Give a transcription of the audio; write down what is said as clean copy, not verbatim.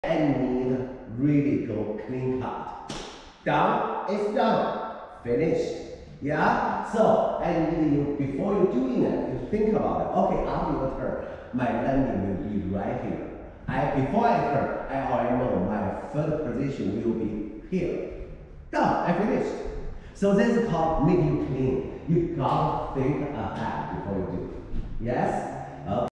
I need really go clean cut. Done, it's done. Finished. Yeah? So I need you, before you doing it, you think about it. Okay, after your turn, my landing will be right here. Before I turn, I already know my third position will be here. Done, I finished. So this is called make you clean. You gotta think ahead before you do. Yes? Okay.